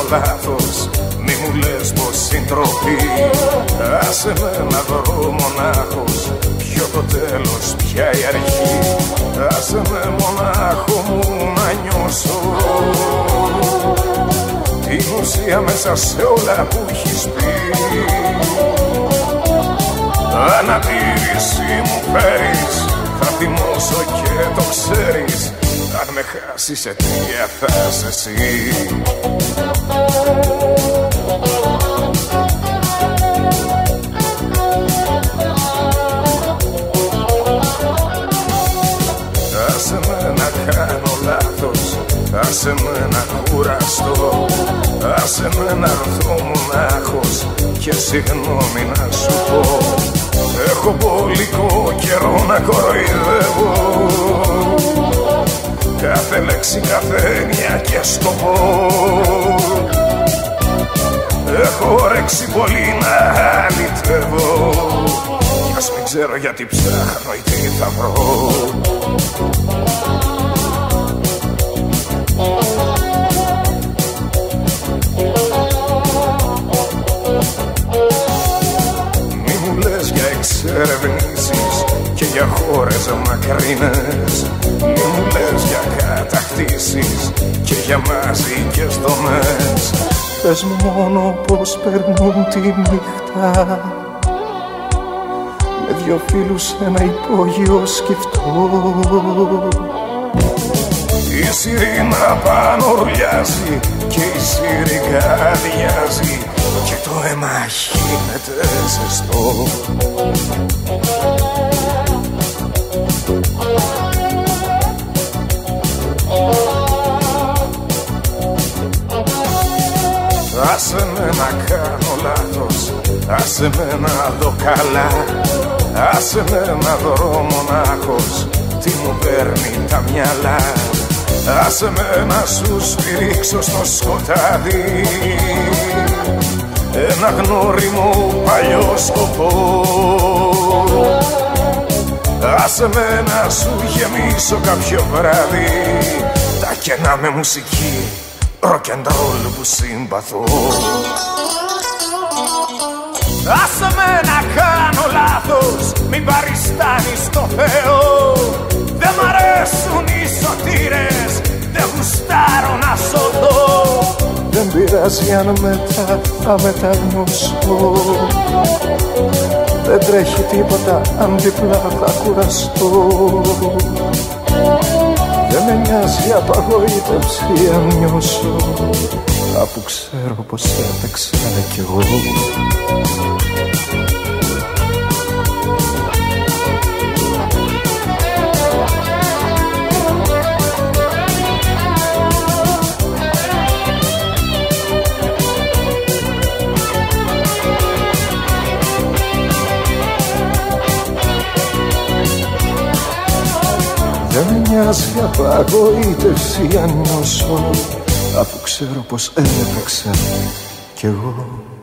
λάθος, μη μου λες πως συντροπή. Άσε με να βρω μονάχος, ποιο το τέλος, ποια η αρχή. Άσε με μονάχο μου να νιώσω την ουσία μέσα σε όλα που έχεις πει. Ανατήρηση μου φέρεις, θα θυμώσω και το ξέρεις. Αν με χάσεις αιτία θα είσαι εσύ. Άσε με να κάνω λάθος, άσε με να κουραστώ. Άσε με να έρθω μονάχος και συγγνώμη να σου πω. Έχω πολικό καιρό να κοροϊδεύω κάθε λέξη, κάθε έννοια και σκοπό. Έχω όρεξη πολύ να αληθεύω κι ας μην ξέρω γιατί ψάχνω ή τι θα βρω. Εξερευνήσεις και για χώρες μακρινές. Μη μου λες για κατακτήσεις και για μαζικές δομές. Πες μου μόνο πως περνούν τη νύχτα με δυο φίλους σε ένα υπόγειο σκεφτό. Η σιρήνα πάνω ρουλιάζει και η σιρήγα αδειάζει και το αίμα γίνεται ζεστό. Άσε με να κάνω λάθος, άσε με να δω καλά. Άσε με να βρω μονάχος τι μου παίρνει τα μυαλά. Άσε με να σου σφυρίξω στο σκοτάδι ένα γνώριμο παλιό σκοπό. Άσε με να σου γεμίσω κάποιο βράδυ τα κενά με μουσική rock and roll που συμπαθώ. Άσε με να κάνω λάθος, μην παριστάνεις το Θεό. Δεν μ' αρέσουν οι σωτήρες, δεν γουστάρω να σωθώ. Δεν πειράζει αν μετά θα μεταγνωσώ. Δεν τρέχει τίποτα αν διπλά θα κουραστώ. Δεν με νοιάζει απαγοήτευση αν νιώσω, αφού ξέρω πως έπαιξα κι εγώ. Δεν με νοιάζει απαγοήτευση αν νιώσω, αφού ξέρω πως έπαιξα κι εγώ.